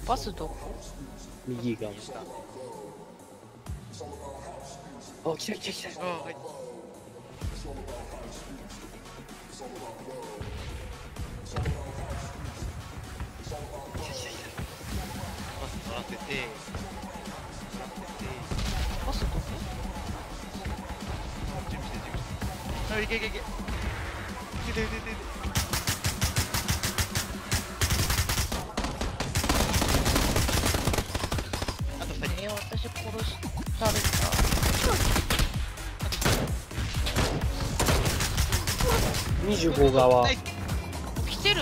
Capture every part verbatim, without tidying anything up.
バスどこ？ 右側。あ、来た来た来た。 あ、はい。バス乗らせて、乗らせて。 バスどこ？ 準備して準備して。あ、いけいけいけ。いけていけていけ。あとふたり。 えー、私殺された。 にじゅうご側。 来てる。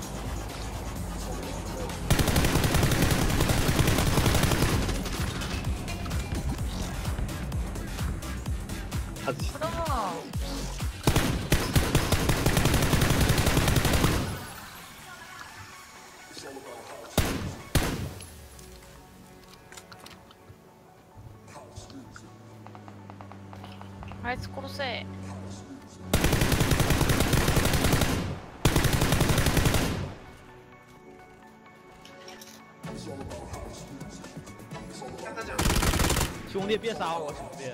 外しこれはあいつ殺せ。 兄弟别杀我，兄弟！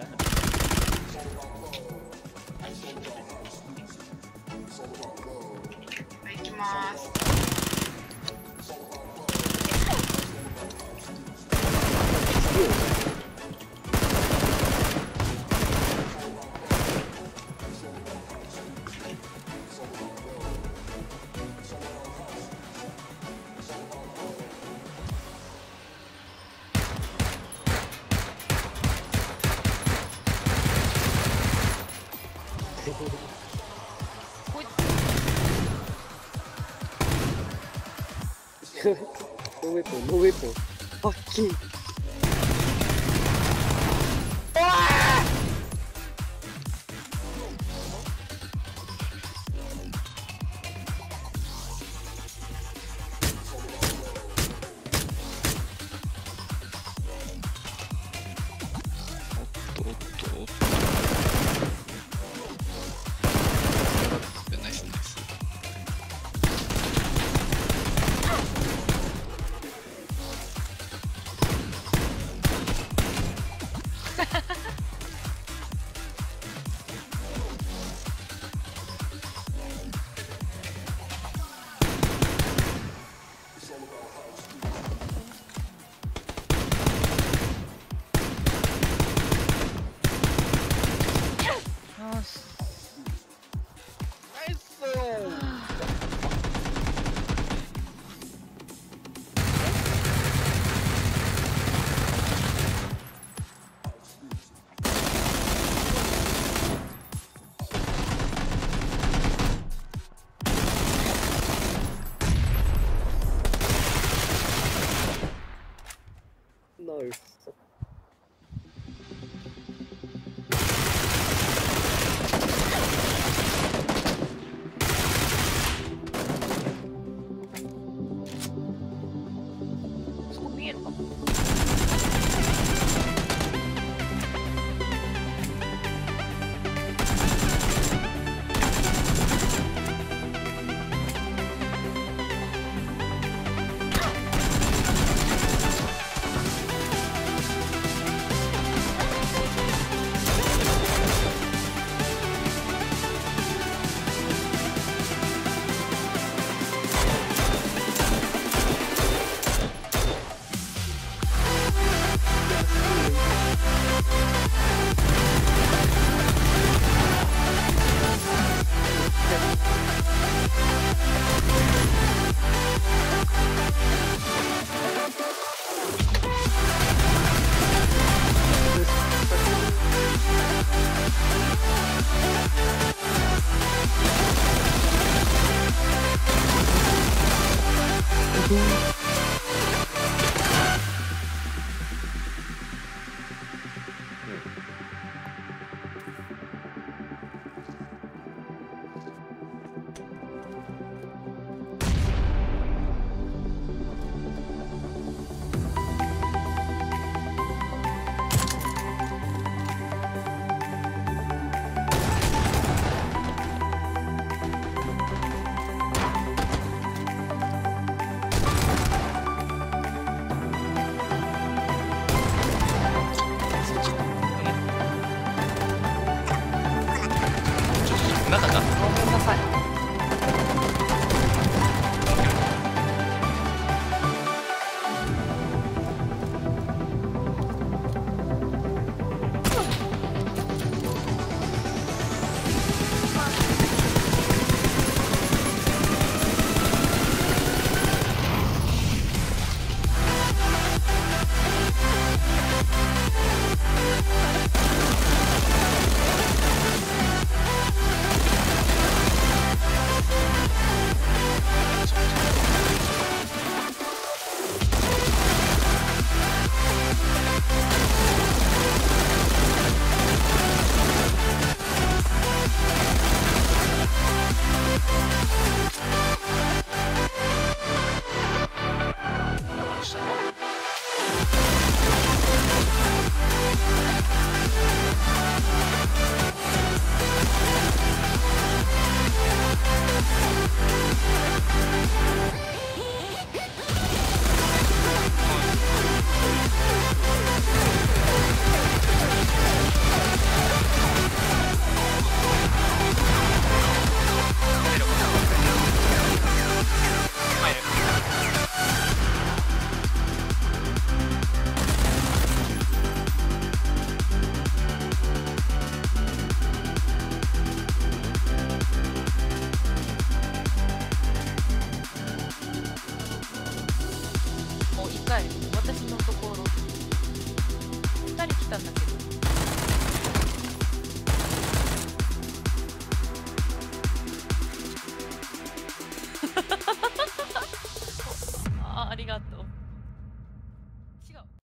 行きます。こいノーウェポン、ノーウェポン。パッキン。 ナイスナイス。 よし。 ナイスよ。 ナイス。 そこ見えるかも。 近い私のところふたり来たんだけどあありがとう